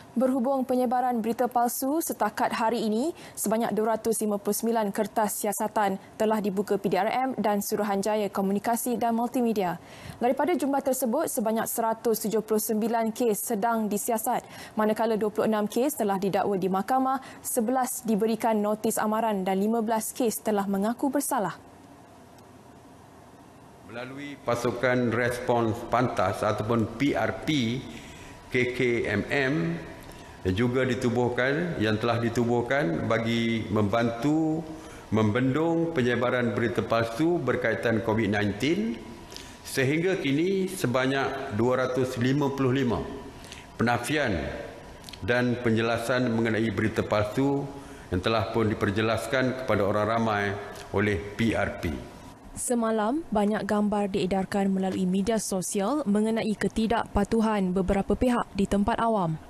Berhubung penyebaran berita palsu, setakat hari ini, sebanyak 259 kertas siasatan telah dibuka PDRM dan Suruhanjaya Komunikasi dan Multimedia. Daripada jumlah tersebut, sebanyak 179 kes sedang disiasat, manakala 26 kes telah didakwa di mahkamah, 11 diberikan notis amaran dan 15 kes telah mengaku bersalah. Melalui pasukan respons pantas ataupun PRP, KKMM juga yang telah ditubuhkan bagi membantu membendung penyebaran berita palsu berkaitan COVID-19 sehingga kini sebanyak 255 penafian dan penjelasan mengenai berita palsu yang telah pun diperjelaskan kepada orang ramai oleh PRP. Semalam, banyak gambar diedarkan melalui media sosial mengenai ketidakpatuhan beberapa pihak di tempat awam.